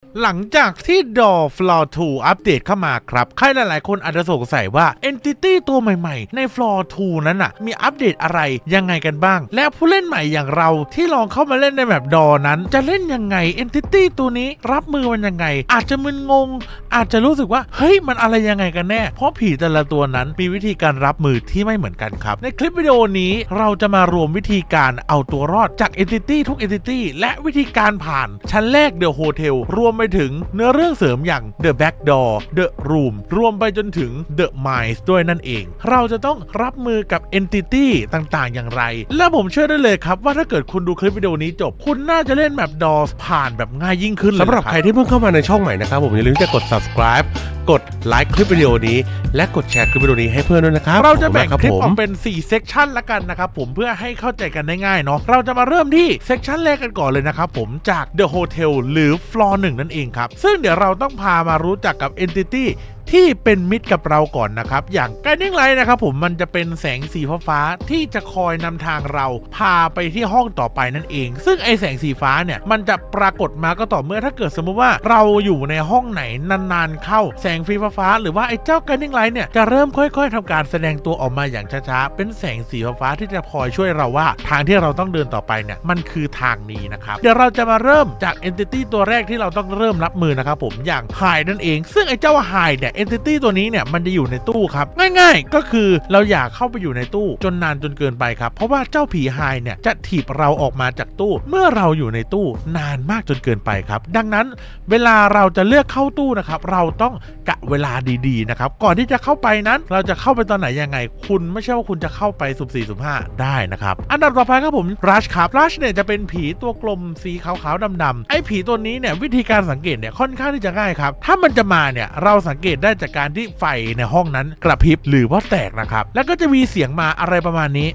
หลังจากที่ Door Floor 2 อัปเดตเข้ามาครับใครหลายๆคนอาจจะสงสัยว่า Entity ตัวใหม่ๆใน Floor 2 นั้นมีอัปเดตอะไรยังไงกันบ้างและผู้เล่นใหม่อย่างเราที่ลองเข้ามาเล่นในแบบ Door นั้นจะเล่นยังไง Entity ตัวนี้รับมือมันยังไงอาจจะมึนงงอาจจะรู้สึกว่าเฮ้ยมันอะไรยังไงกันแน่เพราะผีแต่ละตัวนั้นมีวิธีการรับมือที่ไม่เหมือนกันครับในคลิปวิดีโอนี้เราจะมารวมวิธีการเอาตัวรอดจาก Entity ทุก Entity และวิธีการผ่านชั้นแรก The Hotel รวมไปถึงเนื้อเรื่องเสริมอย่าง The Back Door The Room รวมไปจนถึง The Mines ด้วยนั่นเองเราจะต้องรับมือกับ Entity ต่างๆอย่างไรและผมเชื่อได้เลยครับว่าถ้าเกิดคุณดูคลิปวิดีโอนี้จบคุณน่าจะเล่นแบบ Door ผ่านแบบง่ายยิ่งขึ้นเลยสำหรับใครที่เพิ่งเข้ามาในช่องใหม่นะครับผมอย่าลืมจะกด subscribe กดไลค์คลิปวิดีโอนี้และกดแชร์คลิปวิดีโอนี้ให้เพื่อนด้วยนะครับเราจะแบ่งคลิปออกเป็น4เซกชันละกันนะครับผมเพื่อให้เข้าใจกันได้ง่ายเนาะเราจะมาเริ่มที่เซกชันแรกกันก่อนเลยนะครับผมจาก The Hotel หรือ Floor 1 นั่นเองครับซึ่งเดี๋ยวเราต้องพามารู้จักกับ Entity ที่เป็นมิตรกับเราก่อนนะครับอย่าง Guiding Light นะครับผมมันจะเป็นแสงสีฟ้าที่จะคอยนำทางเราพาไปที่ห้องต่อไปนั่นเองซึ่งไอแสงสีฟ้าเนี่ยมันจะปรากฏมาก็ต่อเมื่อถ้าเกิดสมมติว่าเราอยู่ในห้องไหนนานๆเข้าแสงฟ้าหรือว่าไอเจ้า Guiding Light เนี่ยจะเริ่มค่อยๆทำการแสดงตัวออกมาอย่างช้าๆเป็นแสงสีฟ้าที่จะคอยช่วยเราว่าทางที่เราต้องเดินต่อไปเนี่ยมันคือทางนี้นะครับเดี๋ยวเราจะมาเริ่มจาก Entity ตัวแรกที่เราต้องเริ่มรับมือนะครับผมอย่าง Hide นั่นเองซึ่งไอเจ้า Hide เนี่ย Entity ตัวนี้เนี่ยมันจะอยู่ในตู้ครับง่ายๆก็คือเราอยากเข้าไปอยู่ในตู้จนนานจนเกินไปครับเพราะว่าเจ้าผีไฮเนี่ยจะถีบเราออกมาจากตู้เมื่อเราอยู่ในตู้นานมากจนเกินไปครับดังนั้นเวลาเราจะเลือกเข้าตู้นะครับเราต้องกะเวลาดีๆนะครับก่อนที่จะเข้าไปนั้นเราจะเข้าไปตอนไหนยังไงคุณไม่ใช่ว่าคุณจะเข้าไปสุ่ม4สุ่ม5ได้นะครับอันดับต่อไปครับผมรัชครับรัชเนี่ยจะเป็นผีตัวกลมสีขาวๆดำๆไอ้ผีตัวนี้เนี่ยวิธีการสังเกตเนี่ยค่อนข้างที่จะง่ายครับถ้ามันจะมาเนี่ยเราสังเกตได้จากการที่ไฟในห้องนั้นกระพริบหรือว่าแตกนะครับแล้วก็จะมีเสียงมาอะไรประมาณนี้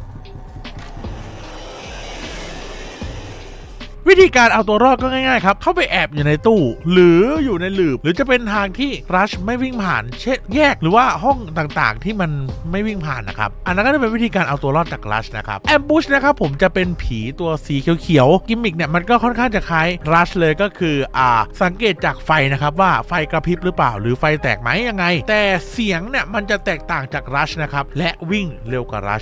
วิธีการเอาตัวรอดก็ง่ายๆครับเข้าไปแอบอยู่ในตู้หรืออยู่ในหลืบหรือจะเป็นทางที่รัชไม่วิ่งผ่านเช่นแยกหรือว่าห้องต่างๆที่มันไม่วิ่งผ่านนะครับอันนั้นก็จะเป็นวิธีการเอาตัวรอดจากรัชนะครับแอมบูชนะครับผมจะเป็นผีตัวสีเขียวๆกิมมิกเนี่ยมันก็ค่อนข้างจะคล้ายรัชเลยก็คือสังเกตจากไฟนะครับว่าไฟกระพริบหรือเปล่าหรือไฟแตกไหมยังไงแต่เสียงเนี่ยมันจะแตกต่างจากรัชนะครับและวิ่งเร็วกว่ารัช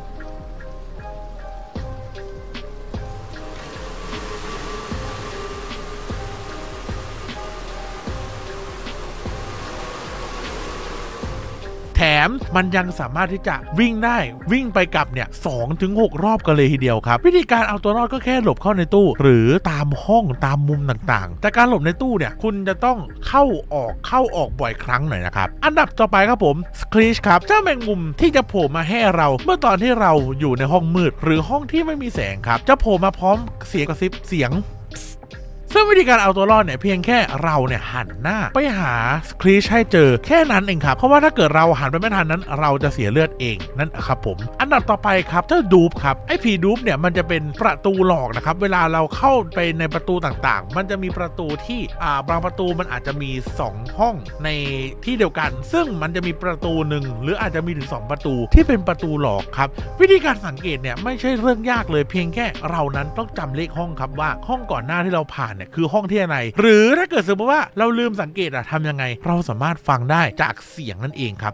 แถมมันยังสามารถที่จะวิ่งได้วิ่งไปกลับเนี่ย2-6 รอบกันเลยทีเดียวครับวิธีการเอาตัวรอดก็แค่หลบเข้าในตู้หรือตามห้องตามมุมต่างๆแต่การหลบในตู้เนี่ยคุณจะต้องเข้าออกบ่อยครั้งหน่อยนะครับอันดับต่อไปครับผมสครีชครับเจ้าแมงมุมที่จะโผล่มาให้เราเมื่อตอนที่เราอยู่ในห้องมืดหรือห้องที่ไม่มีแสงครับจะโผล่มาพร้อมเสียงกระซิบเสียงซึ่งวิธีการเอาตัวรอดเนี่ยเพียงแค่เราเนี่ยหันหน้าไปหาสครีชให้เจอแค่นั้นเองครับเพราะว่าถ้าเกิดเราหันไปไม่ทันนั้นเราจะเสียเลือดเองนั่นครับผมอันดับต่อไปครับเจ้าดูปครับไอ้ผีดูปเนี่ยมันจะเป็นประตูหลอกนะครับเวลาเราเข้าไปในประตูต่างๆมันจะมีประตูที่บางประตูมันอาจจะมี2ห้องในที่เดียวกันซึ่งมันจะมีประตูหนึ่งหรืออาจจะมีถึง2ประตูที่เป็นประตูหลอกครับวิธีการสังเกตเนี่ยไม่ใช่เรื่องยากเลยเพียงแค่เรานั้นต้องจำเลขห้องครับว่าห้องก่อนหน้าที่เราผ่านเนี่ยคือห้องที่ไหนหรือถ้าเกิดสมมติว่าเราลืมสังเกตทำยังไงเราสามารถฟังได้จากเสียงนั่นเองครับ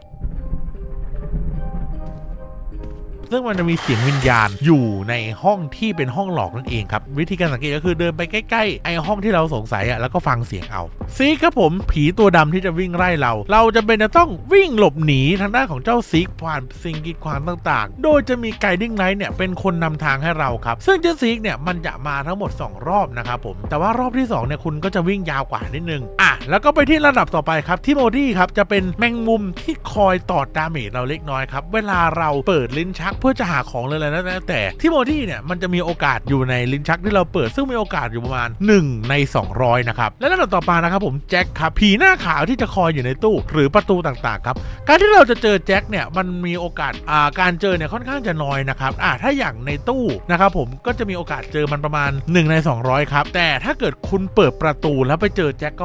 ซึ่งมันจะมีเสียงวิญญาณอยู่ในห้องที่เป็นห้องหลอกนั่นเองครับวิธีการสังเกตก็คือเดินไปใกล้ๆไอห้องที่เราสงสัยแล้วก็ฟังเสียงเอาซิกครับผมผีตัวดำที่จะวิ่งไล่เราจะเป็นจะต้องวิ่งหลบหนีทางด้านของเจ้าซิกผ่านสิ่งกีดขวางต่างๆโดยจะมีไกดิ้งไลท์เนี่ยเป็นคนนำทางให้เราครับซึ่งเจ้าซิกเนี่ยมันจะมาทั้งหมด2รอบนะครับผมแต่ว่ารอบที่2เนี่ยคุณก็จะวิ่งยาวกว่านิดนึงแล้วก็ไปที่ระดับต่อไปครับทิโมธีครับจะเป็นแมงมุมที่คอยตอดดาเมจเราเล็กน้อยครับเวลาเราเปิดลิ้นชักเพื่อจะหาของเลยนะแต่ทิโมธีเนี่ยมันจะมีโอกาสอยู่ในลิ้นชักที่เราเปิดซึ่งมีโอกาสอยู่ประมาณ1 ใน 200นะครับและระดับต่อไปนะครับผมแจ็คครับผีหน้าขาวที่จะคอยอยู่ในตู้หรือประตูต่างๆครับการที่เราจะเจอแจ็คเนี่ยมันมีโอกาสการเจอเนี่ยค่อนข้างจะน้อยนะครับถ้าอย่างในตู้นะครับผมก็จะมีโอกาสเจอมันประมาณ1 ใน 200ครับแต่ถ้าเกิดคุณเปิดประตูแล้วไปเจอแจ็คก็ให้เนี่ยไอ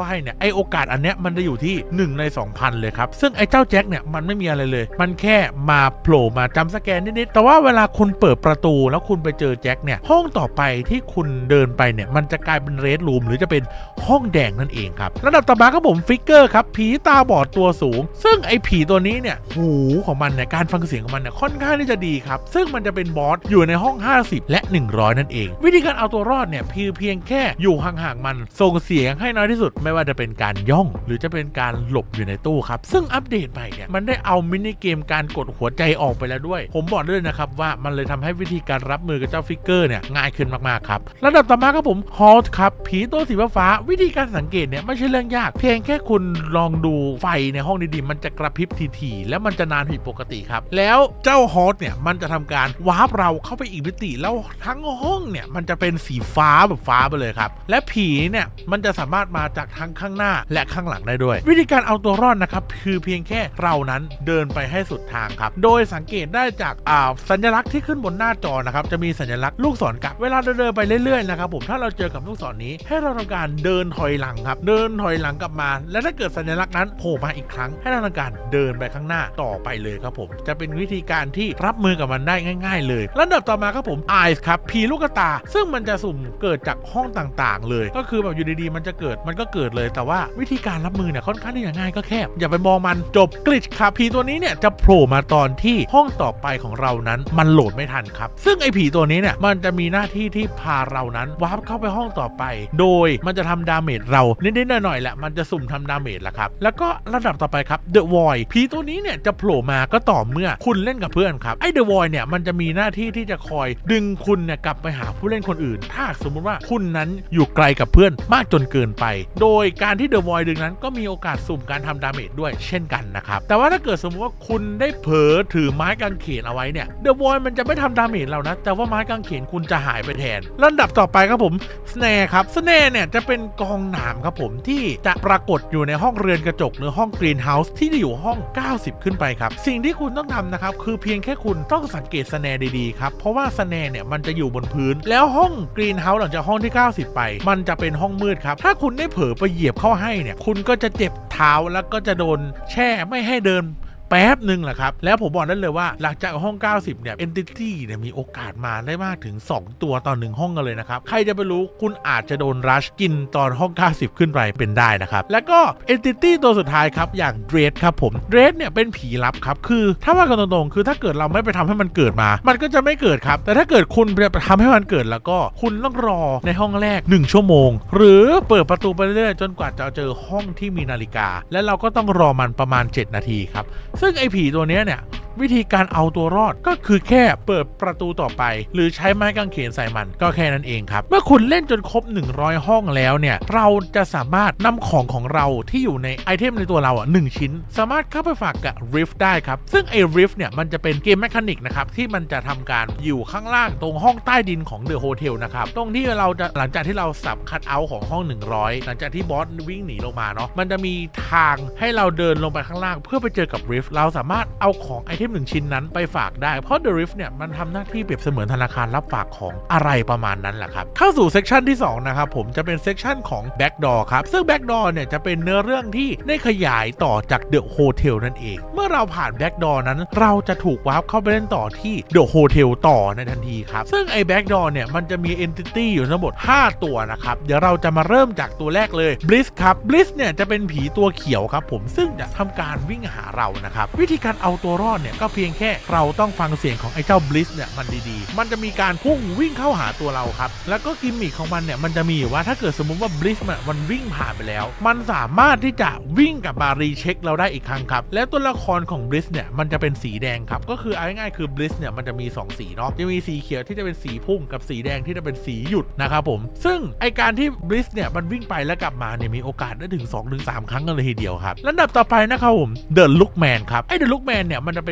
โอกาสอันเนี้ยมันจะอยู่ที่1 ใน 2,000เลยครับซึ่งไอ้เจ้าแจ็คเนี่ยมันไม่มีอะไรเลยมันแค่มาโผล่มาจำสแกนนิดๆแต่ว่าเวลาคุณเปิดประตูแล้วคุณไปเจอแจ็คเนี่ยห้องต่อไปที่คุณเดินไปเนี่ยมันจะกลายเป็นเรดรูมหรือจะเป็นห้องแดงนั่นเองครับระดับต่อมาครับผมฟิกเกอร์ครับผีตาบอดตัวสูงซึ่งไอ้ผีตัวนี้เนี่ยหูของมันเนี่ยการฟังเสียงของมันเนี่ยค่อนข้างที่จะดีครับซึ่งมันจะเป็นบอสอยู่ในห้อง50และ100นั่นเองวิธีการเอาตัวรอดเนี่ยเพียงแค่อยู่ห่างๆมันส่งเสียงให้น้อยที่สุดไม่ว่าจะเป็นการย่องหรือจะเป็นการหลบอยู่ในตู้ครับซึ่งอัปเดตใหม่เนี่ยมันได้เอามินิเกมการกดหัวใจออกไปแล้วด้วยผมบอกด้วยนะครับว่ามันเลยทำให้วิธีการรับมือกับเจ้าฟิกเกอร์เนี่ยง่ายขึ้นมากๆครับระดับต่อมาครับผมฮอลต์ครับผีตัวสีฟ้าวิธีการสังเกตเนี่ยไม่ใช่เรื่องยากเพียงแค่คุณลองดูไฟในห้องดีๆมันจะกระพริบทีๆแล้วมันจะนานผิดปกติครับแล้วเจ้าฮอลต์เนี่ยมันจะทำการวาร์ปเราเข้าไปอีกมิติแล้วทั้งห้องเนี่ยมันจะเป็นสีฟ้าแบบฟ้าไปเลยครับและผีเนี่ยมันจะสามารถมาจากทั้งข้างหน้าและข้างหลังได้ด้วยวิธีการเอาตัวรอดนะครับคือเพียงแค่เรานั้นเดินไปให้สุดทางครับโดยสังเกตได้จากสัญลักษณ์ที่ขึ้นบนหน้าจอนะครับจะมีสัญลักษณ์ลูกศรกลับเวลาเดินไปเรื่อยๆนะครับผมถ้าเราเจอกับลูกศรนี้ให้เราทำการเดินถอยหลังครับเดินถอยหลังกลับมาและถ้าเกิดสัญลักษณ์นั้นโผล่มาอีกครั้งให้เราทำการเดินไปข้างหน้าต่อไปเลยครับผมจะเป็นวิธีการที่รับมือกับมันได้ง่ายๆเลยระดับต่อมาครับผม Eyes ครับผีลูกตาซึ่งมันจะสุ่มเกิดจากห้องต่างๆเลยก็คือแบบอยู่ดีๆมันจะเกิดเลยแต่ว่าวิธีการรับมือเนี่ยค่อนข้างที่จะง่ายก็แค่อย่าไปมองมันจบกลิชครับผีตัวนี้เนี่ยจะโผล่มาตอนที่ห้องต่อไปของเรานั้นมันโหลดไม่ทันครับซึ่งไอ้ผีตัวนี้เนี่ยมันจะมีหน้าที่ที่พาเรานั้นวาร์ปเข้าไปห้องต่อไปโดยมันจะทำดาเมจเรานิดๆหน่อยๆแหละมันจะสุ่มทำดาเมจละครับแล้วก็ระดับต่อไปครับ The Void ผีตัวนี้เนี่ยจะโผล่มาก็ต่อเมื่อคุณเล่นกับเพื่อนครับไอ้ The Void เนี่ยมันจะมีหน้าที่ที่จะคอยดึงคุณเนี่ยกลับไปหาผู้เล่นคนอื่นถ้าสมมุติว่าคุณนั้นอยู่ไกลกับเพื่อนมากจนเกินไปโดยการที่ The Void ดึงนั้นก็มีโอกาสสุ่มการทำดาเมจด้วยเช่นกันนะครับแต่ว่าถ้าเกิดสมมติว่าคุณได้เผลอถือไม้กางเขนเอาไว้เนี่ย The Void มันจะไม่ทำดาเมจเรานะแต่ว่าไม้กางเขนคุณจะหายไปแทนลำดับต่อไปครับผม Snare ครับ Snare เนี่ยจะเป็นกองหนามครับผมที่จะปรากฏอยู่ในห้องเรือนกระจกหรือห้อง Greenhouse ที่อยู่ห้อง90ขึ้นไปครับสิ่งที่คุณต้องทำนะครับคือเพียงแค่คุณต้องสังเกต Snare ดีๆครับเพราะว่า Snare เนี่ยมันจะอยู่บนพื้นแล้วห้อง Greenhouse หลังจากห้องที่90ไปมันจะเป็นห้องมืดครับถ้าคุณได้เผลอไปเหยียบเข้าให้เนี่ยคุณก็จะเจ็บเท้าแล้วก็จะโดนแช่ไม่ให้เดินแป๊บหนึ่งแหละครับแล้วผมบอกได้เลยว่าหลังจากห้อง90เนี่ย Entity เนี่ยมีโอกาสมาได้มากถึง2ตัวต่อ1ห้องกันเลยนะครับใครจะไปรู้คุณอาจจะโดนรัชกินตอนห้อง90ขึ้นไปเป็นได้นะครับแล้วก็ Entity ตัวสุดท้ายครับอย่าง Dread ครับผม Dread เนี่ยเป็นผีลับครับคือถ้าว่ากันตรงๆคือถ้าเกิดเราไม่ไปทำให้มันเกิดมามันก็จะไม่เกิดครับแต่ถ้าเกิดคุณไปทำให้มันเกิดแล้วก็คุณต้องรอในห้องแรก1ชั่วโมงหรือเปิดประตูไปเรื่อยๆจนกว่าจะเจอห้องที่มีนาฬิกาและเราก็ต้องรอมันประมาณ7นาทีครับซึ่งไอ้ผีตัวนี้เนี่ยวิธีการเอาตัวรอดก็คือแค่เปิดประตูต่อไปหรือใช้ไม้กางเขนใส่มันก็แค่นั้นเองครับเมื่อคุณเล่นจนครบ100ห้องแล้วเนี่ยเราจะสามารถนำของเราที่อยู่ในไอเทมในตัวเรา1ชิ้นสามารถเข้าไปฝากกับ Rift ได้ครับซึ่งไอ้ Rift เนี่ยมันจะเป็นเกมแมคานิกนะครับที่มันจะทำการอยู่ข้างล่างตรงห้องใต้ดินของ The Hotel นะครับตรงที่เราจะหลังจากที่เราสับคัทเอาท์ของห้อง100หลังจากที่บอสวิ่งหนีลงมาเนาะมันจะมีทางให้เราเดินลงไปข้างล่างเพื่อไปเจอกับ Rift เราสามารถเอาของไอเทม1ชิ้นนั้นไปฝากได้เพราะ The Rift เนี่ยมันทำหน้าที่เปรียบเสมือนธนาคารรับฝากของอะไรประมาณนั้นแหละครับเข้าสู่เซกชันที่2นะครับผมจะเป็นเซกชันของ Backdoor ครับซึ่ง Backdoor เนี่ยจะเป็นเนื้อเรื่องที่ได้ขยายต่อจาก The Hotel นั่นเองเมื่อเราผ่าน Backdoor นั้นเราจะถูกวาร์ปเข้าไปเล่นต่อที่ The Hotel ต่อในทันทีครับซึ่งไอ้ Backdoor เนี่ยมันจะมี Entity อยู่ทั้งหมด5ตัวนะครับเดี๋ยวเราจะมาเริ่มจากตัวแรกเลย Bliss ครับ Bliss เนี่ยจะเป็นผีตัวเขียวครับผมซึ่งจะทำการวิ่งหาเรานะครับวิธีการเอาตัวรอดเนี่ยก็เพียงแค่เราต้องฟังเสียงของไอ้เจ้า Bliss เนี่ยมันดีๆมันจะมีการพุ่งวิ่งเข้าหาตัวเราครับแล้วก็กิมมิคของมันเนี่ยมันจะมีว่าถ้าเกิดสมมุติว่า Bliss มันวิ่งผ่านไปแล้วมันสามารถที่จะวิ่งกลับมารีเช็คเราได้อีกครั้งครับและตัวละครของ Bliss เนี่ยมันจะเป็นสีแดงครับก็คือเอาง่ายๆคือ Bliss เนี่ยมันจะมี2สีเนาะจะมีสีเขียวที่จะเป็นสีพุ่งกับสีแดงที่จะเป็นสีหยุดนะครับผมซึ่งไอการที่ Bliss เนี่ยมันวิ่งไปแล้วกลับมาเนี่ยมีโอกาสได้ถึง 2-3 ครั้งกันเลยทีเดียวครับลำดับต่อไปนะครับผม The Lookman ครับไอ้ The Lookman เนี่ยมันจะเป็น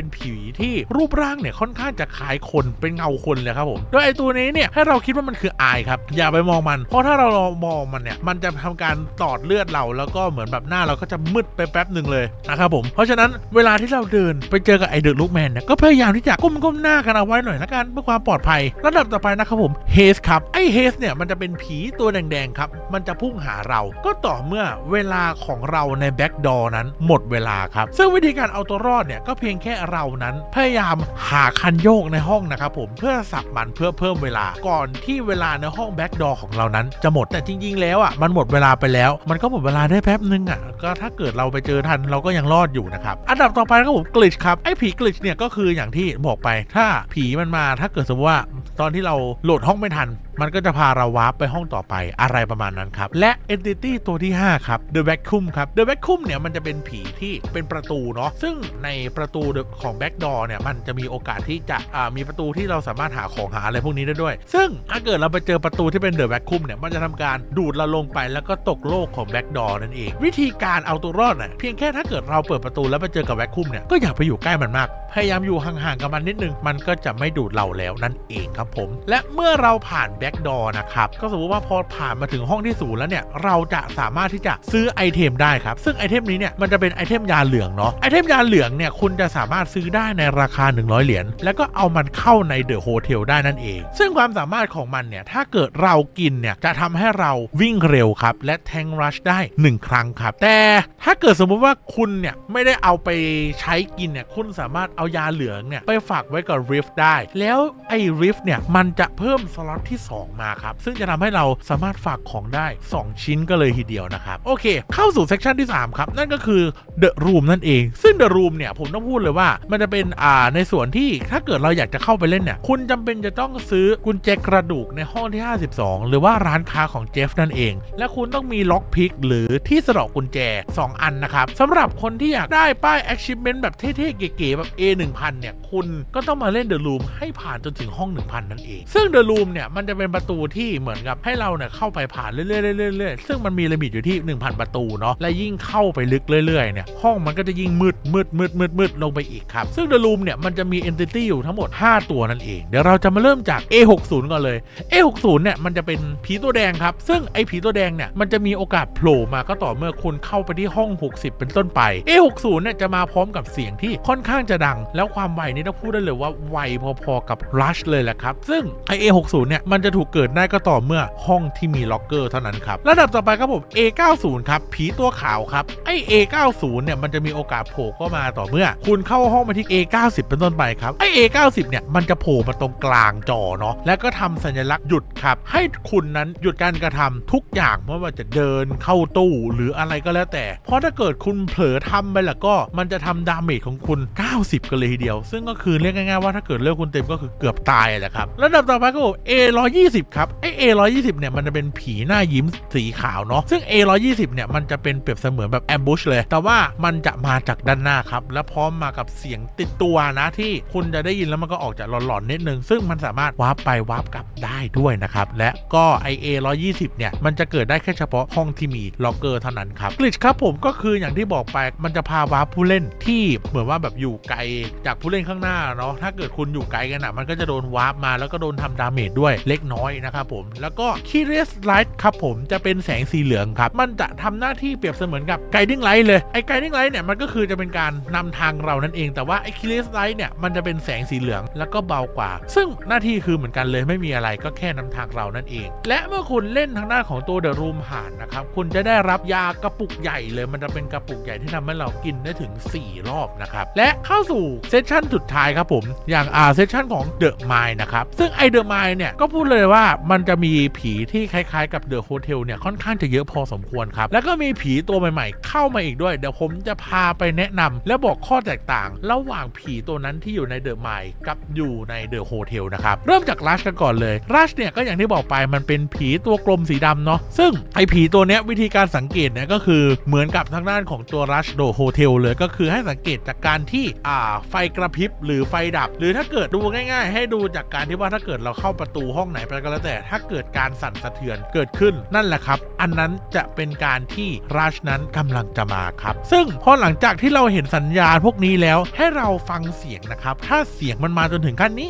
เป็นผีที่รูปร่างเนี่ยค่อนข้างจะคล้ายคนเป็นเงาคนเลยครับผมโดยไอตัวนี้เนี่ยให้เราคิดว่ามันคืออายครับอย่าไปมองมันเพราะถ้าเรามองมันเนี่ยมันจะทำการตอดเลือดเราแล้วก็เหมือนแบบหน้าเราก็จะมืดไปแป๊บหนึ่งเลยนะครับผมเพราะฉะนั้นเวลาที่เราเดินไปเจอกับไอเดอะลูกแมนเนี่ยก็พยายามที่จะก้มหน้ากันเอาไว้หน่อยละกันเพื่อความปลอดภัยระดับต่อไปนะครับผมเฮสครับไอเฮสเนี่ยมันจะเป็นผีตัวแดงๆครับมันจะพุ่งหาเราก็ต่อเมื่อเวลาของเราในแบ็กดอร์นั้นหมดเวลาครับซึ่งวิธีการเอาตัวรอดเนี่ยก็เพียงแค่เรานั้นพยายามหาคันโยกในห้องนะครับผมเพื่อสับมันเพื่อเพิ่มเวลาก่อนที่เวลาในห้องแบ็กดอร์ของเรานั้นจะหมดแต่จริงๆแล้วอ่ะมันหมดเวลาไปแล้วมันก็หมดเวลาได้แป๊บนึงอ่ะก็ถ้าเกิดเราไปเจอทันเราก็ยังรอดอยู่นะครับอันดับต่อไปครับผมกลิชครับไอ้ผีกลิชเนี่ยก็คืออย่างที่บอกไปถ้าผีมันมาถ้าเกิดสมมติว่าตอนที่เราโหลดห้องไม่ทันมันก็จะพาเราวาร์ปไปห้องต่อไปอะไรประมาณนั้นครับและ Entity ตัวที่5ครับ The Vacuum ครับ The Vacuum เนี่ยมันจะเป็นผีที่เป็นประตูเนาะซึ่งในประตูของ Backdoor เนี่ยมันจะมีโอกาสที่จะมีประตูที่เราสามารถหาของหาอะไรพวกนี้ได้ด้วยซึ่งถ้าเกิดเราไปเจอประตูที่เป็น The Vacuum เนี่ยมันจะทำการดูดเราลงไปแล้วก็ตกโลกของ Backdoor นั่นเองวิธีการเอาตัวรอดน่ะเพียงแค่ถ้าเกิดเราเปิดประตูแล้วไปเจอกับ Vacuum เนี่ยก็อย่าไปอยู่ใกล้มันมากพยายามอยู่ห่างๆกับมันนิดนึงมันก็จะไม่ดูดเราแล้วนั่นเองครับผมและเมื่อเราผ่าน Backdoor นะครับก็สมมติว่าพอผ่านมาถึงห้องที่0แล้วเนี่ยเราจะสามารถที่จะซื้อไอเทมได้ครับซึ่งไอเทมนี้เนี่ยมันจะเป็นไอเทมยาเหลืองเนาะไอเทมยาเหลืองเนี่ยคุณจะสามารถซื้อได้ในราคา100เหรียญแล้วก็เอามันเข้าในเดอะโฮเทลได้นั่นเองซึ่งความสามารถของมันเนี่ยถ้าเกิดเรากินเนี่ยจะทำให้เราวิ่งเร็วครับและแทงรัชได้1ครั้งครับแต่ถ้าเกิดสมมติว่าคุณเนี่ยไม่ได้เอาไปใช้กินเนี่ยคุณสามารถเอายาเหลืองเนี่ยไปฝากไว้กับริฟได้แล้วไอ้ริฟเนี่ยมันจะเพิ่มสล็อตที่2มาครับซึ่งจะทำให้เราสามารถฝากของได้2ชิ้นก็เลยทีเดียวนะครับโอเคเข้าสู่เซกชันที่3ครับนั่นก็คือ The Room นั่นเองซึ่ง The Room เนี่ยผมต้องพูดเลยว่ามันจะเป็นในส่วนที่ถ้าเกิดเราอยากจะเข้าไปเล่นเนี่ยคุณจำเป็นจะต้องซื้อกุญแจกระดูกในห้องที่52หรือว่าร้านค้าของเจฟนั่นเองและคุณต้องมีล็อกพิกหรือที่สะดอกกุญแจ2อันนะครับสำหรับคนที่อยากได้ป้าย Achievement แบบเท่ๆเก๋ๆแบบ A1000 เนี่ยคุณก็ต้องมาเล่น The Room ให้ผ่านจนถึงห้อง 1000 นั่นเองซึ่ง The Room เนี่ยมันจะเป็นประตูที่เหมือนกับให้เราเนี่ยเข้าไปผ่านเรื่อยๆซึ่งมันมีลิมิตอยู่ที่ 1,000 ประตูเนาะและยิ่งเข้าไปลึกเรื่อยๆเนี่ยห้องมันก็จะยิ่งมืดลงไปอีกครับซึ่ง The Room เนี่ยมันจะมี Entity อยู่ทั้งหมด5ตัวนั่นเองเดี๋ยวเราจะมาเริ่มจาก A60 ก่อนเลย A60 เนี่ยมันจะเป็นผีตัวแดงครับซึ่งไอ้ผีตัวแดงเนี่ยมันจะมีโอกาสโผล่มาก็ต่อเมื่อคุณเข้าไปที่ห้อง60เป็นต้นไป A60 เนี่ยจะมาพร้อมกับเสียงที่ค่อนข้างจะดังแล้วความไวนี่ต้องพูดได้เลยว่าไวพอๆกับ Rush เลยแหละครับซึ่งไอ้ A60 เนี่ยมันจะถูกเกิดได้ก็ต่อเมื่อห้องที่มีล็อกเกอร์เท่านั้นครับระดับต่อไปครับผม A90 ครับผีตัวขาวครับไอ้ A90 เนี่ยมันจะมีโอกาสโผล่เข้ามาต่อเมื่อคุณเข้าห้องมาที่ A90 เป็นต้นไปครับไอ้ A90 เนี่ยมันจะโผล่มาตรงกลางจอเนาะแล้วก็ทำสัญลักษณ์หยุดครับให้คุณนั้นหยุดการกระทำทุกอย่างไม่ว่าจะเดินเข้าตู้หรืออะไรก็แล้วแต่เพราะถ้าเกิดคุณเผลอทำไปแล้วก็มันจะทำดาเมจของคุณ90กันเลยทีเดียวซึ่งก็คือเรียกง่ายๆว่าถ้าเกิดเลือกคุณเต็มก็คือเกือบตายแหละครับระดับต่อไปก็ A120 ครับไอ้ A120 เนี่ยมันจะเป็นผีหน้ายิ้มสีขาวเนาะซึ่ง A120 เนี่ยมันจะเป็นเปรียบเสมือนแบบแอมบูชเลยแต่ว่ามันจะมาจากด้านหน้าครับและพร้อมมากับเสียงติดตัวนะที่คุณจะได้ยินแล้วมันก็ออกจากหลอนๆนิดนึงซึ่งมันสามารถวาร์ปไปวาร์ปกลับได้ด้วยนะครับและก็ A120 เนี่ยมันจะเกิดได้แค่เฉพาะห้องที่มีล็อกเกอร์เท่านั้นครับกลิชครับผมก็คืออย่างที่บอกไปมันจะพาวาร์ปผู้เล่นที่เหมือนว่าแบบอยู่ไกลจากผู้เล่นข้างหน้าเนาะถ้าเกิดคุณอยู่ไกลกันอ่ะมันก็จะโดนวาร์ปมาแล้วก็โดนทำดาเมจด้วยเล็กน้อยนะครับผมแล้วก็ Curious Light ครับผมจะเป็นแสงสีเหลืองครับมันจะทำหน้าที่เปรียบเสมือนกับ Guiding Light เลยไอ้ Guiding Light เนี่ยมันก็คือจะเป็นการนำทางเรานั่นเองแต่ว่าไอ้ Curious Light เนี่ยมันจะเป็นแสงสีเหลืองแล้วก็เบากว่าซึ่งหน้าที่คือเหมือนกันเลยไม่มีอะไรก็แค่นำทางเรานั่นเองและเมื่อคุณเล่นทางด้านของตัว The Room ผ่านนะครับคุณจะได้รับยากระปุกใหญ่เลยมันจะเป็นกระปุกใหญ่ที่ทำให้เรากินได้ถึง4รอบนะครับและเข้าสู่เซสชั่นสุดท้ายครับผมอย่างเซสชั่นของ The Mine นะครับซึ่งไอ The Mine เนี่ยก็พูดเลยว่ามันจะมีผีที่คล้ายๆกับ The Hotel เนี่ยค่อนข้างจะเยอะพอสมควรครับแล้วก็มีผีตัวใหม่ๆเข้ามาอีกด้วยเดี๋ยวผมจะพาไปแนะนำและบอกข้อแตกต่างระหว่างผีตัวนั้นที่อยู่ใน The Mine กับอยู่ใน The Hotel นะครับเริ่มจาก Rush กันก่อนเลย Rush เนี่ยก็อย่างที่บอกไปมันเป็นผีตัวกลมสีดำเนาะซึ่งไอผีตัวเนี้ยวิธีการสังเกตเนี่ยก็คือเหมือนกับทางด้านของตัว Rush The Hotel เลยก็คือให้สังเกตจากการที่ไฟกระพริบหรือไฟดับหรือถ้าเกิดดูง่ายๆให้ดูจากการที่ว่าถ้าเกิดเราเข้าประตูห้องไหนไปก็แล้วแต่ถ้าเกิดการสั่นสะเทือนเกิดขึ้นนั่นแหละครับอันนั้นจะเป็นการที่ Rush นั้นกำลังจะมาครับซึ่งพอหลังจากที่เราเห็นสัญญาณพวกนี้แล้วให้เราฟังเสียงนะครับถ้าเสียงมันมาจนถึงขั้นนี้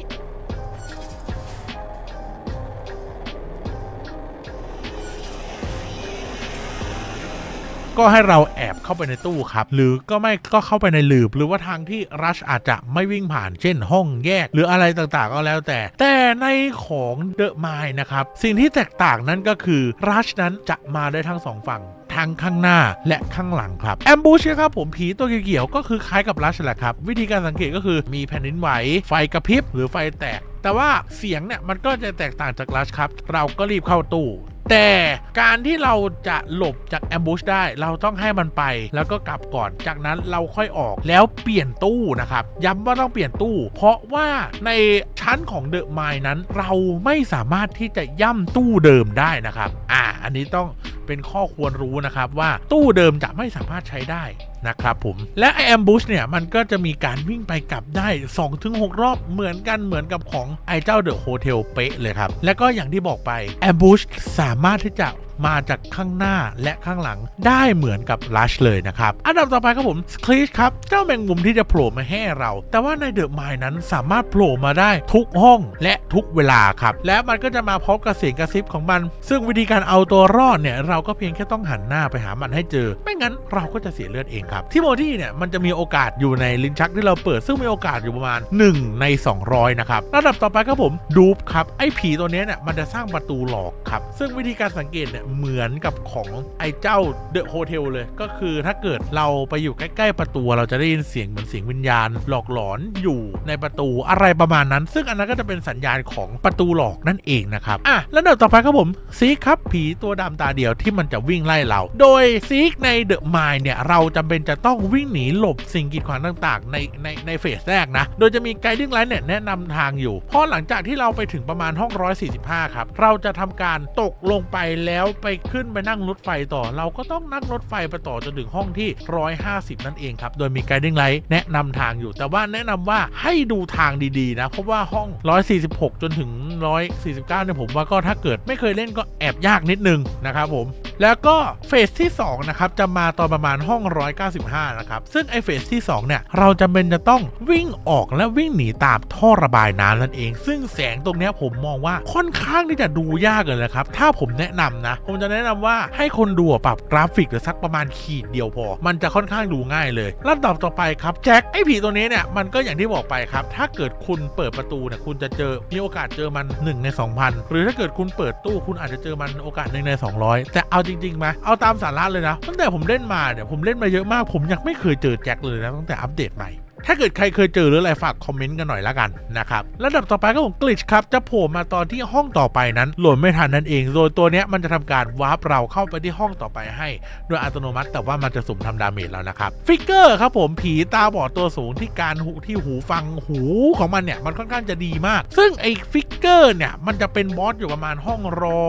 ก็ให้เราแอบเข้าไปในตู้ครับหรือก็ไม่ก็เข้าไปในหลืบหรือว่าทางที่รัชอาจจะไม่วิ่งผ่านเช่นห้องแยกหรืออะไรต่างๆก็แล้วแต่ในของเดอะมายนะครับสิ่งที่แตกต่างนั้นก็คือรัชนั้นจะมาได้ทั้งสองฝั่งทั้งข้างหน้าและข้างหลังครับแอมบูชครับผมผีตัวเขียวก็คือคล้ายกับรัชแหละครับวิธีการสังเกตก็คือมีแผ่นดินไหวไฟกระพริบหรือไฟแตกแต่ว่าเสียงเนี่ยมันก็จะแตกต่างจากรัชครับเราก็รีบเข้าตู้แต่การที่เราจะหลบจากแอมบูชได้เราต้องให้มันไปแล้วก็กลับก่อนจากนั้นเราค่อยออกแล้วเปลี่ยนตู้นะครับย้ำว่าต้องเปลี่ยนตู้เพราะว่าในชั้นของเดอะมายนั้นเราไม่สามารถที่จะย่ำตู้เดิมได้นะครับอันนี้ต้องเป็นข้อควรรู้นะครับว่าตู้เดิมจะไม่สามารถใช้ได้นะครับผมและไอแอมบูชเนี่ยมันก็จะมีการวิ่งไปกลับได้ 2-6 รอบเหมือนกับของไอเจ้าเดอะโฮเทลเป๊ะเลยครับและก็อย่างที่บอกไปแอมบูชสามารถที่จะมาจากข้างหน้าและข้างหลังได้เหมือนกับลัชเลยนะครับอันดับต่อไปครับผมสคลีชครับเจ้าแมงมุมที่จะโผล่มาให้เราแต่ว่าในเดอะมายนั้นสามารถโผล่มาได้ทุกห้องและทุกเวลาครับและมันก็จะมาพร้อมกับเสียงกระซิบของมันซึ่งวิธีการเอาตัวรอดเนี่ยเราก็เพียงแค่ต้องหันหน้าไปหามันให้เจอไม่งั้นเราก็จะเสียเลือดเองครับทิโมธีเนี่ยมันจะมีโอกาสอยู่ในลิ้นชักที่เราเปิดซึ่งมีโอกาสอยู่ประมาณ1 ใน 200นะครับระดับต่อไปครับผมดูปครับไอ้ผีตัวนี้เนี่ยมันจะสร้างประตูหลอกครับซึ่งวิธีการสังเกตเนี่ยเหมือนกับของไอ้เจ้าเดอะโฮเทลเลยก็คือถ้าเกิดเราไปอยู่ใกล้ๆประตูเราจะได้ยินเสียงเหมือนเสียงวิญญาณหลอกหลอนอยู่ในประตูอะไรประมาณนั้นซึ่งอันนั้นก็จะเป็นสัญญาณของประตูหลอกนั่นเองนะครับแล้วเดี๋ยวต่อไปครับผมซีกครับผีตัวดำตาเดียวที่มันจะวิ่งไล่เราโดยซีกในเดอะมายเนี่ยเราจำเป็นจะต้องวิ่งหนีหลบสิ่งกีดขวางต่างๆในเฟสแรกนะโดยจะมีไกด์ดิ้งไลท์เนี่ยแนะนำทางอยู่พอหลังจากที่เราไปถึงประมาณห้อง145ครับเราจะทำการตกลงไปแล้วไปขึ้นไปนั่งรถไฟต่อเราก็ต้องนั่งรถไฟไปต่อจนถึงห้องที่150นั่นเองครับโดยมีไกด์ดิ้งไลท์แนะนำทางอยู่แต่ว่าแนะนำว่าให้ดูทางดีๆนะเพราะว่าห้อง146จนถึง149เนี่ยผมว่าก็ถ้าเกิดไม่เคยเล่นก็แอบยากนิดนึงนะครับผมแล้วก็เฟสที่2นะครับจะมาตอนประมาณห้อง195นะครับซึ่งไอเฟสที่2เนี่ยเราจำเป็นจะต้องวิ่งออกและวิ่งหนีตามท่อระบายน้ำนั่นเองซึ่งแสงตรงนี้ผมมองว่าค่อนข้างที่จะดูยากเลยนะครับถ้าผมแนะนำนะผมจะแนะนำว่าให้คนดูปรับกราฟิกหรือสักประมาณขีดเดียวพอมันจะค่อนข้างดูง่ายเลยลำดับต่อไปครับแจ็คไอผีตัวนี้เนี่ยมันก็อย่างที่บอกไปครับถ้าเกิดคุณเปิดประตูเนี่ยคุณจะมีโอกาสเจอมัน1 ใน 2,000หรือถ้าเกิดคุณเปิดตู้คุณอาจจะเจอมันโอกาส1 ใน 200แต่เอาจริงๆมาเอาตามสาระเลยนะตั้งแต่ผมเล่นมาเนี่ยผมเล่นมาเยอะมากผมยังไม่เคยเจอแจ็คเลยนะตั้งแต่อัปเดตใหม่ถ้าเกิดใครเคยเจอหรืออะไรฝากคอมเมนต์กันหน่อยละกันนะครับระดับต่อไปก็ของกลิชครับจะโผล่มาตอนที่ห้องต่อไปนั้นโหลดไม่ทันนั่นเองโดยตัวนี้มันจะทำการวาร์ปเราเข้าไปที่ห้องต่อไปให้โดยอัตโนมัติแต่ว่ามันจะสุ่มทำดาเมจแล้วนะครับฟิกเกอร์ครับผมผีตาบอดตัวสูงที่การหูฟังหูของมันเนี่ยมันค่อนข้างจะดีมากซึ่งไอ้ฟิกเกอร์เนี่ยมันจะเป็นบอสอยู่ประมาณห้อง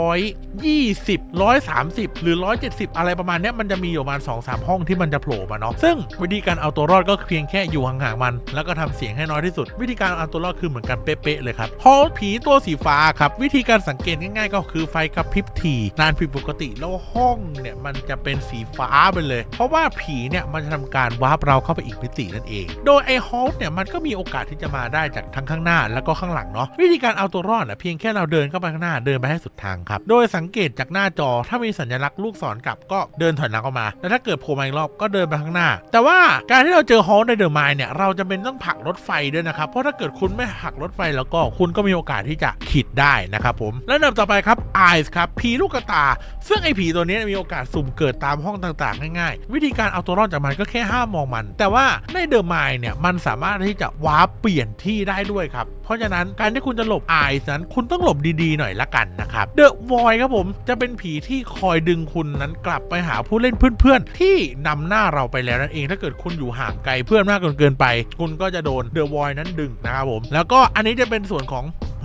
120 130หรือ170อะไรประมาณนี้มันจะมีอยู่ประมาณ 2-3 ห้องที่มันจะโผล่มาเนาะซึ่งวิธีการเอาตัวรอดก็เพียงแค่อยู่ห่างมันแล้วก็ทำเสียงให้น้อยที่สุดวิธีการเอาตัวรอดคือเหมือนกันเป๊ะๆเลยครับฮอลผีตัวสีฟ้าครับวิธีการสังเกตง่ายๆก็คือไฟกระพริบถี่นานผิดปกติแล้วห้องเนี่ยมันจะเป็นสีฟ้าไปเลยเพราะว่าผีเนี่ยมันจะทำการวาร์ปเราเข้าไปอีกมิตินั่นเองโดยไอฮอลเนี่ยมันก็มีโอกาสที่จะมาได้จากทั้งข้างหน้าแล้วก็ข้างหลังเนาะวิธีการเอาตัวรอดเพียงแค่เราเดินเข้าไปข้างหน้าเดินไปให้สุดทางครับโดยสังเกตจากหน้าจอถ้ามีสัญลักษณ์ลูกศรกลับก็เดินถอยหลังออกมาแล้วถ้าเกิดโผล่มาอีกรอบก็เดินไปข้างหน้าแต่ว่าการที่เราเจอฮอลในเดอะมายเนี่ยเราจะเป็นต้องผลักรถไฟด้วยนะครับเพราะถ้าเกิดคุณไม่หักรถไฟแล้วก็คุณก็มีโอกาสที่จะขิดได้นะครับผมและลำดับต่อไปครับไอซ์ครับผีลูกกระตาซึ่งไอผีตัวนี้มีโอกาสสุ่มเกิดตามห้องต่างๆง่ายๆวิธีการเอาตัวรอดจากมันก็แค่ห้ามมองมันแต่ว่าในเดอะมายเนี่ยมันสามารถที่จะวาร์ปเปลี่ยนที่ได้ด้วยครับเพราะฉะนั้นการที่คุณจะหลบไอซ์นั้นคุณต้องหลบดีๆหน่อยละกันนะครับเดอะวอยครับผมจะเป็นผีที่คอยดึงคุณนั้นกลับไปหาผู้เล่นเพื่อนๆที่นำหน้าเราไปแล้วนั่นเองถ้าเกิดคุณอยู่ห่างไกลเพื่อนมากเกินไปคุณก็จะโดนเดอะวอยนั้นดึงนะครับผมแล้วก็อันนี้จะเป็นส่วนของ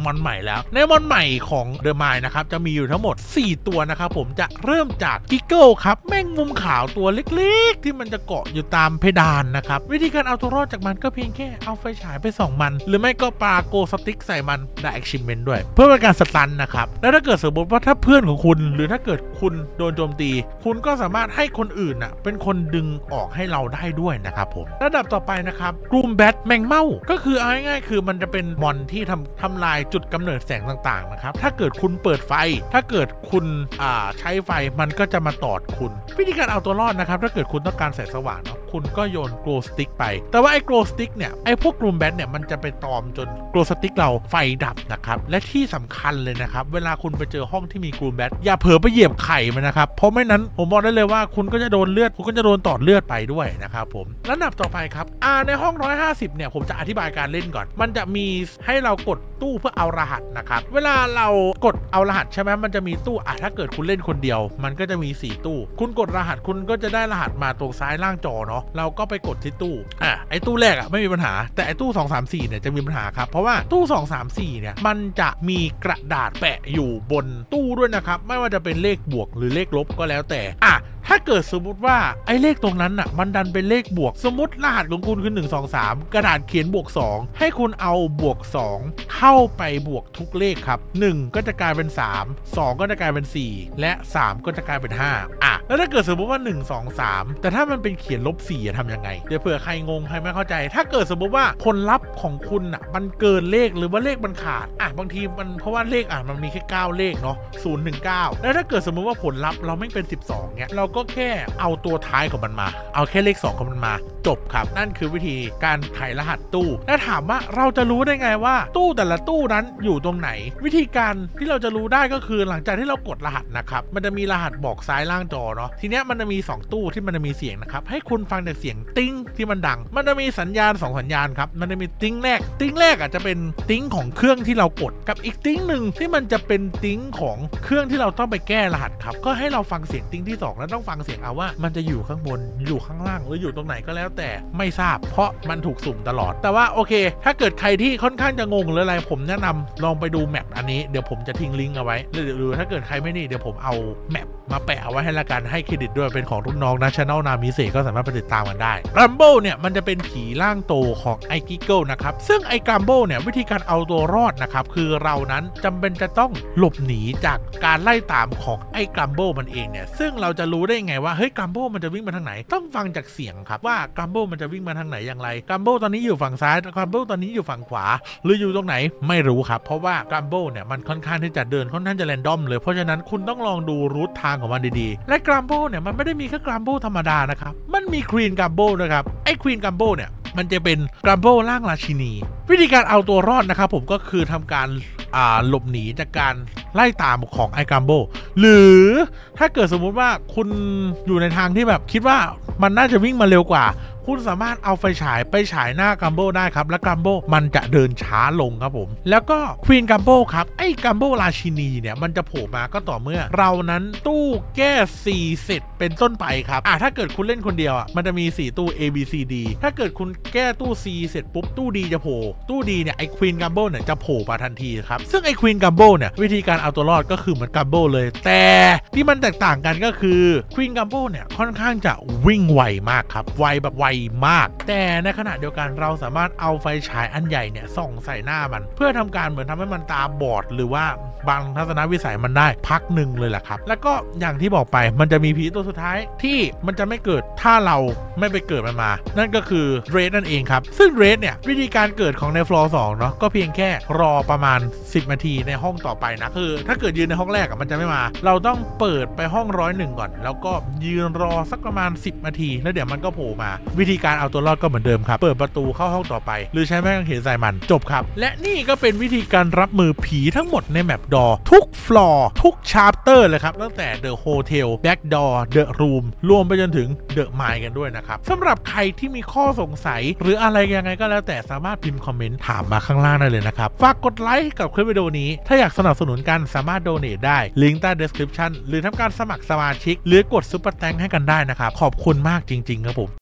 มอนใหม่แล้วในมอนใหม่ของเดอะไมล์นะครับจะมีอยู่ทั้งหมด4ตัวนะครับผมจะเริ่มจากกิกเกิลครับแมงมุมขาวตัวเล็กๆที่มันจะเกาะอยู่ตามเพดานนะครับวิธีการเอาตัวรอดจากมันก็เพียงแค่เอาไฟฉายไปส่องมันหรือไม่ก็ปาโกสติ๊กใส่มันได้ achievement ด้วยเพื่อเป็นการสตันนะครับแล้วถ้าเกิดสมมติว่าถ้าเพื่อนของคุณหรือถ้าเกิดคุณโดนโจมตีคุณก็สามารถให้คนอื่นเป็นคนดึงออกให้เราได้ด้วยนะครับผมระดับต่อไปนะครับกลุ่มแบทแมงเม่าก็คือเอาง่ายๆคือมันจะเป็นมอนที่ทำลายจุดกำเนิดแสงต่างๆนะครับถ้าเกิดคุณเปิดไฟถ้าเกิดคุณใช้ไฟมันก็จะมาตอดคุณวิธีการเอาตัวรอดนะครับถ้าเกิดคุณต้องการแสงสว่างเนาะคุณก็โยนโกลสติ๊กไปแต่ว่าไอ้โกลสติ๊กเนี่ยไอ้พวกกลุ่มแบทเนี่ยมันจะไปตอมจนโกลสติ๊กเราไฟดับนะครับและที่สำคัญเลยนะครับเวลาคุณไปเจอห้องที่มีกลุ่มแบทอย่าเผลอไปเหยียบไข่มันนะครับเพราะไม่นั้นผมบอกได้เลยว่าคุณก็จะโดนเลือดคุณก็จะโดนตอดเลือดไปด้วยนะครับผมแล้วนับต่อไปครับในห้อง150เนี่ยผมจะอธิบายการเล่นก่อนมันจะมีให้เรากดตู้เพื่อเอารหัสนะครับเวลาเรากดเอารหัสใช่ไหมมันจะมีตู้ถ้าเกิดคุณเล่นคนเดียวมันก็จะมี4ตู้คุณกดรหัสคุณก็จะได้รหัสมาตรงซ้ายล่างจอเนาะเราก็ไปกดที่ตู้ไอ้ตู้แรกไม่มีปัญหาแต่ไอ้ตู้2 3 4เนี่ยจะมีปัญหาครับเพราะว่าตู้2 3 4เนี่ยมันจะมีกระดาษแปะอยู่บนตู้ด้วยนะครับไม่ว่าจะเป็นเลขบวกหรือเลขลบก็แล้วแต่ถ้าเกิดสมมติว่าไอ้เลขตรงนั้นมันดันเป็นเลขบวกสมมติรหัสของคุณคือ1 2 3กระดาษเขียนบวก2ให้คุณเอาบวก2เข้าไปบวกทุกเลขครับ1ก็จะกลายเป็น3 2ก็จะกลายเป็น4และ3ก็จะกลายเป็น5แล้วถ้าเกิดสมมติว่า1 2 3แต่ถ้ามันเป็นเขียนลบ4ทำยังไงเดี๋ยวเผื่อใครงงใครไม่เข้าใจถ้าเกิดสมมติว่าผลลัพธ์ของคุณมันเกินเลขหรือว่าเลขมันขาดบางทีมันเพราะว่าเลขมันมีแค่9เลขเนาะ0 1 9แล้วถ้าเกิดสมมติว่าผลลัพธ์เราไม่เป็น12เนี่ยเราก็แค่เอาตัวท้ายของมันมาเอาแค่เลข2ของมันมาจบครับนั่นคือวิธีการไขรหัสตู้แล้วถามว่าเราจะรู้ได้ไงว่าตู้แต่ละตู้นั้นอยู่ตรงไหนวิธีการที่เราจะรู้ได้ก็คือหลังจากที่เรากดรหัสนะครับมันจะมีรหัสบอกซ้ายล่างจอเนาะทีเนี้ยมันจะมี2ตู้ที่มันจะมีเสียงนะครับให้คุณฟังแต่เสียงติ้งที่มันดังมันจะมีสัญญาณ2สัญญาณครับมันจะมีติ้งแรกจะเป็นติ้งของเครื่องที่เรากดกับอีกติ้งหนึ่งที่มันจะเป็นติ้งของเครื่องที่เราต้องไปแก้รหัสครับก็ให้เราฟังเสียงติ้งที่2แล้วต้องฟังเสียงว่ามันจะอยู่ข้างบนอยู่ข้างล่างหรืออยู่ตรงไหนก็แล้วแต่ไม่ทราบเพราะมันถูกสุ่มตลอดแต่ว่าโอเคถ้าเกิดใครที่ค่อนข้างจะงงหรืออะไรผมแนะนำลองไปดูแมปอันนี้เดี๋ยวผมจะทิ้งลิงก์เอาไว้หรือถ้าเกิดใครไม่นี่เดี๋ยวผมเอาแมปมาแปะเอาไว้ให้ละกันให้เครดิตด้วยเป็นของรุ่นน้องนะ Channel นามิเซก็สามารถไปติดตามกันได้กัมโบเนี่ยมันจะเป็นผีร่างโตของไอ้กิกเกิลนะครับซึ่งไอ้กัมโบเนี่ยวิธีการเอาตัวรอดนะครับคือเรานั้นจำเป็นจะต้องหลบหนีจากการไล่ตามของไอ้กัมโบมันเองเนี่ยซึ่งเราจะรู้ได้ไงว่าเฮ้ยกัมโบมันจะวิ่งมาทางไหนต้องฟังจากเสียงครับว่ากัมโบมันจะวิ่งมาทางไหนอย่างไรกัมโบตอนนี้อยู่ฝั่งซ้ายกัมโบตอนนี้อยู่ฝั่งขวาหรืออยู่ตรงไหนไม่รู้ครับเพราะว่ากัมโบเนี่ยมันค่อนข้างที่จะเดินค่อนข้างจะแรนดอมเลยเพราะฉะนั้นคุณต้องลองดูรูททางของมันดีๆและกัมโบเนี่ยมันไม่ได้มีแค่กัมโบธรรมดานะครับมันมีควีนกัมโบนะครับไอ้ควีนกัมโบเนี่ยมันจะเป็นกัมโบร่างราชินีวิธีการเอาตัวรอดนะครับผมก็คือทำการหลบหนีจากการไล่ตามของไอ้กัมโบหรือถ้าเกิดสมมุติว่าคุณอยู่ในทางที่แบบคิดว่ามันน่าจะวิ่งมาเร็วกว่าคุณสามารถเอาไฟฉายไปฉายหน้ากัมโบได้ครับและกัมโบมันจะเดินช้าลงครับผมแล้วก็ควีนกัมโบครับไอ้กัมโบราชินีเนี่ยมันจะโผล่มาก็ต่อเมื่อเรานั้นตู้แก้4เสร็จเป็นต้นไปครับถ้าเกิดคุณเล่นคนเดียวมันจะมี4ตู้ A B C D ถ้าเกิดคุณแก้ตู้ C เสร็จปุ๊บตู้ D จะโผล่ตู้ D เนี่ยไอ้ควีนกัมโบเนี่ยจะโผล่มาทันทีครับซึ่งไอ้ควีนกัมโบเนี่ยวิธีการเอาตัวรอดก็คือเหมือนกัมโบเลยแต่ที่มันแตกต่างกันก็คือควีนกัมโบเนี่ยค่อนข้างจะวิ่งไวมากครับไวแบบไวมากแต่ในขณะเดียวกันเราสามารถเอาไฟฉายอันใหญ่เนี่ยส่องใส่หน้ามันเพื่อทำการเหมือนทำให้มันตาบอดหรือว่าบางทัศนวิสัยมันได้พักหนึ่งเลยแหละครับแล้วก็อย่างที่บอกไปมันจะมีผีตัวสุดท้ายที่มันจะไม่เกิดถ้าเราไม่ไปเกิดมันมานั่นก็คือเรดนั่นเองครับซึ่งเรดเนี่ยวิธีการเกิดของในฟลอร์2เนาะก็เพียงแค่รอประมาณ10นาทีในห้องต่อไปนะคือถ้าเกิดยืนในห้องแรกมันจะไม่มาเราต้องเปิดไปห้อง101ก่อนแล้วก็ยืนรอสักประมาณ10นาทีแล้วเดี๋ยวมันก็โผล่มาวิธีการเอาตัวรอดก็เหมือนเดิมครับเปิดประตูเข้าห้องต่อไปหรือใช้ไม้กางเขนใส่มันจบครับและนี่ก็เป็นวิธีการรับมือผีทั้งหมดในแมปดอทุกฟลอร์ทุกชาร์เตอร์เลยครับตั้งแต่ The Hotel Back Door The Room รวมไปจนถึง The Mine กันด้วยนะครับสำหรับใครที่มีข้อสงสัยหรืออะไรยังไงก็แล้วแต่สามารถพิมพ์คอมเมนต์ถามมาข้างล่างได้เลยนะครับฝากกดไลค์กับคลิปวิดีโอนี้ถ้าอยากสนับสนุนกันสามารถโดเนทได้ลิงก์ใต้ description หรือทำการสมัครสมาชิกหรือกดซุปเปอร์แตงค์ให้กันได้นะครับขอบคุณมากจริงๆครับผม